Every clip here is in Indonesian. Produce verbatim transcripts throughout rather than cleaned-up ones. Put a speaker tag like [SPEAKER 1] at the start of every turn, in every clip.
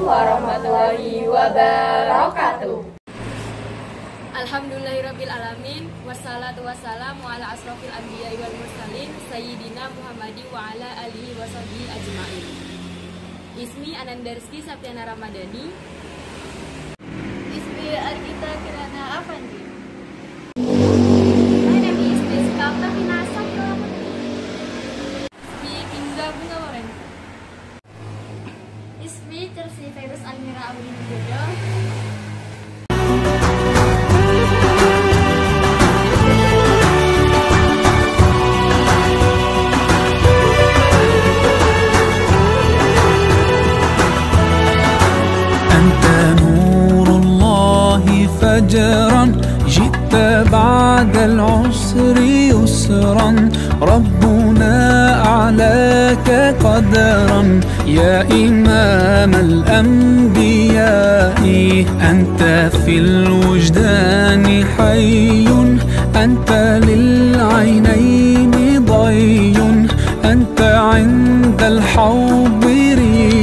[SPEAKER 1] warahmatullahi wabarakatuh.
[SPEAKER 2] Alhamdulillahirabbil alamin, wassalatu wassalamu ala asrofil anbiya'i wal mursalin sayyidina Muhammadi wa ala alihi wa sahbihi ajma'in. Ismi Anandarski Saptiana Ramadhani.
[SPEAKER 3] Ismi Argita Kirana Afandi.
[SPEAKER 4] My name is Jessica Octavina Satyawati.
[SPEAKER 2] Ismi Indra Bunga Loren.
[SPEAKER 4] Ismi Chelsea Virus Almira Audin Jojo.
[SPEAKER 5] فجرا جئت بعد العسر يسرا ربنا أعلاك قدرا يا إمام الأنبياء أنت في الوجدان حي أنت للعينين ضي أنت عند الحوض ري.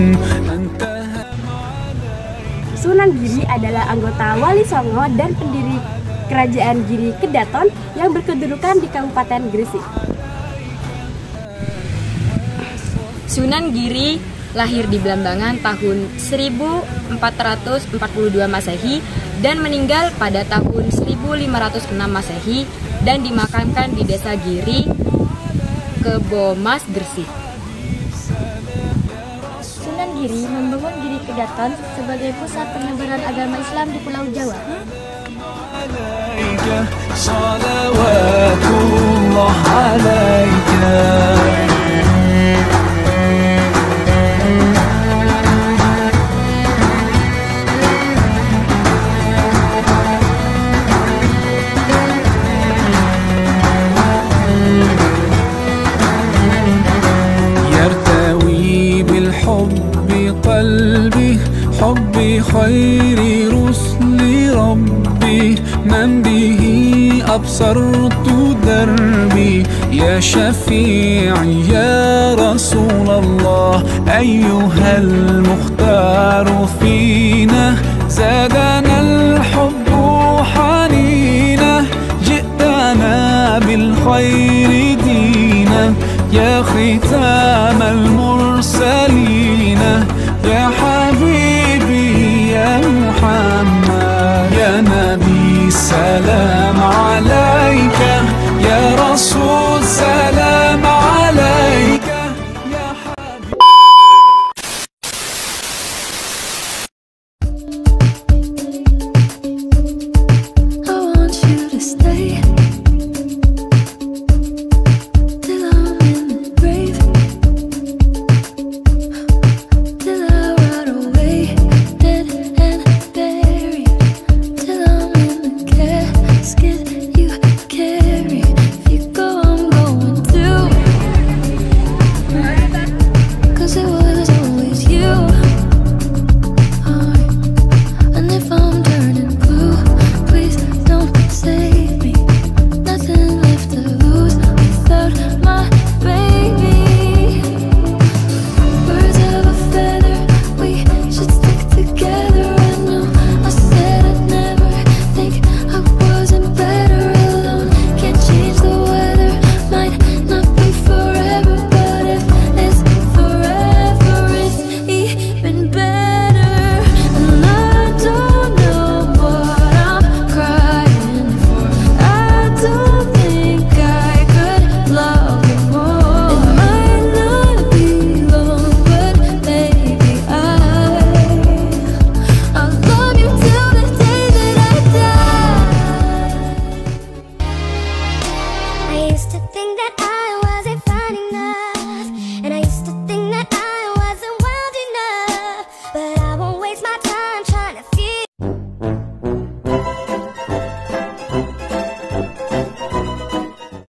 [SPEAKER 6] Sunan Giri adalah anggota Wali Songo dan pendiri Kerajaan Giri Kedaton yang berkedudukan di Kabupaten Gresik.
[SPEAKER 2] Sunan Giri lahir di Blambangan tahun seribu empat ratus empat puluh dua Masehi dan meninggal pada tahun seribu lima ratus enam Masehi dan dimakamkan di Desa Giri, Kebomas, Gresik.
[SPEAKER 6] Sunan Giri membangun Giri Kedaton sebagai pusat penyebaran agama Islam di Pulau Jawa.
[SPEAKER 5] Salawatullah alaika. قلبي حبي خير رسل ربي من به أبصرت دربي يا شفيعي يا رسول الله أيها المختار فينا زادنا الحب حنينا جئتنا بالخير دينا يا ختام المرسلين يا حبيبي يا محمد يا نبي سلام عليك يا رسول سلام عليك يا حبيبي.
[SPEAKER 7] I want you to stay till I'm in the grave.
[SPEAKER 4] But I won't waste my time.